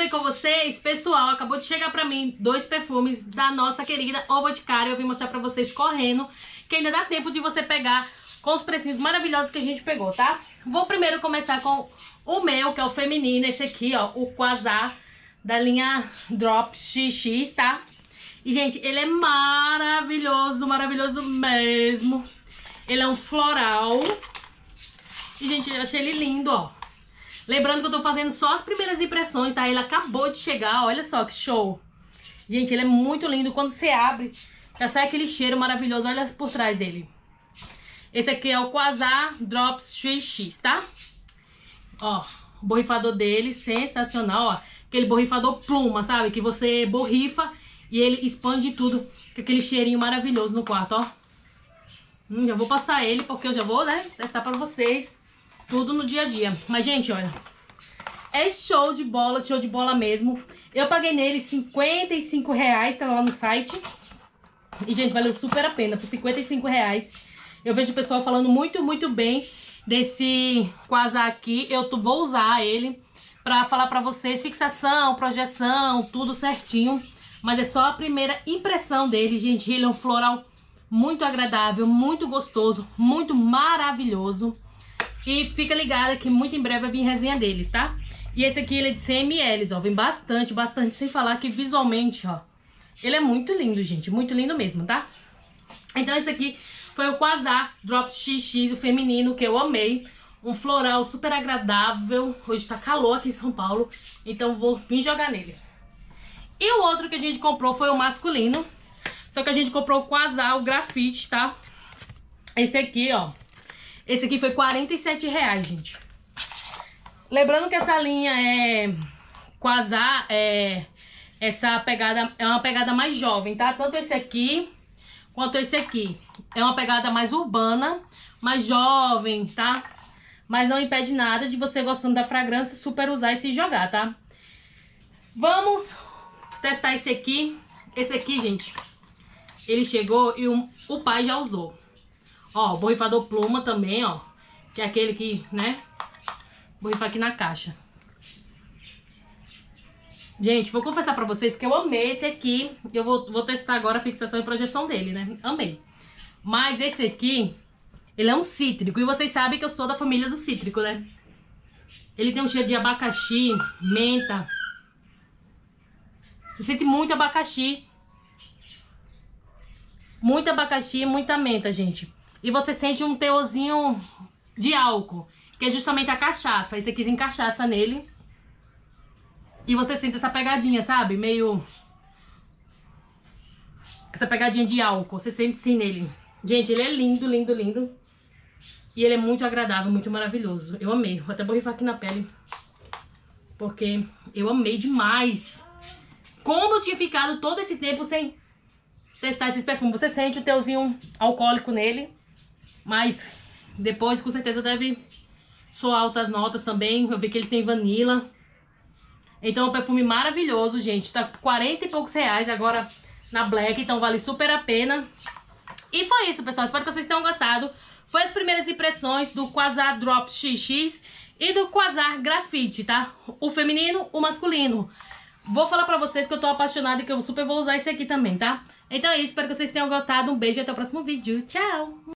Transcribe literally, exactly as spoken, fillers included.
ver com vocês, pessoal, acabou de chegar pra mim dois perfumes da nossa querida O Boticário. Eu vim mostrar pra vocês correndo, que ainda dá tempo de você pegar com os precinhos maravilhosos que a gente pegou, tá? Vou primeiro começar com o meu, que é o feminino, esse aqui, ó, o Quasar, da linha Drop X X, tá? E, gente, ele é maravilhoso, maravilhoso mesmo. Ele é um floral. E, gente, eu achei ele lindo, ó. Lembrando que eu tô fazendo só as primeiras impressões, tá? Ele acabou de chegar, olha só que show. Gente, ele é muito lindo. Quando você abre, já sai aquele cheiro maravilhoso. Olha por trás dele. Esse aqui é o Quasar Drops X X, tá? Ó, o borrifador dele, sensacional, ó. Aquele borrifador pluma, sabe? Que você borrifa e ele expande tudo. Com aquele cheirinho maravilhoso no quarto, ó. Hum, já vou passar ele, porque eu já vou, né, testar pra vocês tudo no dia a dia. Mas, gente, olha, é show de bola, show de bola mesmo. Eu paguei nele cinquenta e cinco reais, tá lá no site. E, gente, valeu super a pena, por cinquenta e cinco reais. Eu vejo o pessoal falando muito, muito bem desse Quasar aqui. Eu vou usar ele pra falar pra vocês fixação, projeção, tudo certinho. Mas é só a primeira impressão dele, gente. Ele é um floral muito agradável, muito gostoso, muito maravilhoso. E fica ligada que muito em breve vai vir resenha deles, tá? E esse aqui, ele é de cem mililitros, ó. Vem bastante, bastante. Sem falar que visualmente, ó, ele é muito lindo, gente. Muito lindo mesmo, tá? Então esse aqui foi o Quasar Drop X X, o feminino, que eu amei. Um floral super agradável. Hoje tá calor aqui em São Paulo, então vou vir jogar nele. E o outro que a gente comprou foi o masculino. Só que a gente comprou o Quasar, o grafite, tá? Esse aqui, ó. Esse aqui foi quarenta e sete reais, gente. Lembrando que essa linha é Quasar, é essa pegada, é uma pegada mais jovem, tá? Tanto esse aqui quanto esse aqui. É uma pegada mais urbana, mais jovem, tá? Mas não impede nada de você, gostando da fragrância, super usar e se jogar, tá? Vamos testar esse aqui. Esse aqui, gente, ele chegou e o, o pai já usou. Ó, borrifador pluma também, ó. Que é aquele que, né, borrifa aqui na caixa. Gente, vou confessar pra vocês que eu amei esse aqui. Eu vou, vou testar agora a fixação e projeção dele, né? Amei. Mas esse aqui, ele é um cítrico. E vocês sabem que eu sou da família do cítrico, né? Ele tem um cheiro de abacaxi, menta. Você sente muito abacaxi. Muito abacaxi, muita menta, gente. E você sente um teorzinho de álcool, que é justamente a cachaça. Esse aqui tem cachaça nele. E você sente essa pegadinha, sabe? Meio... essa pegadinha de álcool. Você sente sim nele. Gente, ele é lindo, lindo, lindo. E ele é muito agradável, muito maravilhoso. Eu amei. Vou até borrifar aqui na pele, porque eu amei demais. Como eu tinha ficado todo esse tempo sem testar esses perfumes. Você sente o teorzinho alcoólico nele, mas depois com certeza deve soar altas notas também. Eu vi que ele tem vanila. Então é um perfume maravilhoso, gente. Tá quarenta e poucos reais agora na Black, então vale super a pena. E foi isso, pessoal. Espero que vocês tenham gostado. Foi as primeiras impressões do Quasar Drop X X e do Quasar Grafite, tá? O feminino, o masculino. Vou falar pra vocês que eu tô apaixonada e que eu super vou usar esse aqui também, tá? Então é isso, espero que vocês tenham gostado. Um beijo e até o próximo vídeo. Tchau!